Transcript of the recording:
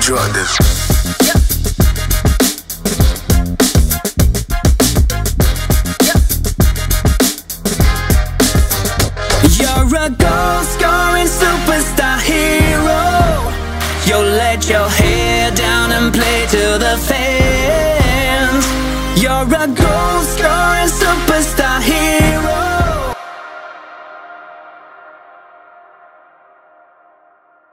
drop this. You're a goal-scoring superstar hero. You'll let your hair down and play to the fans. You're a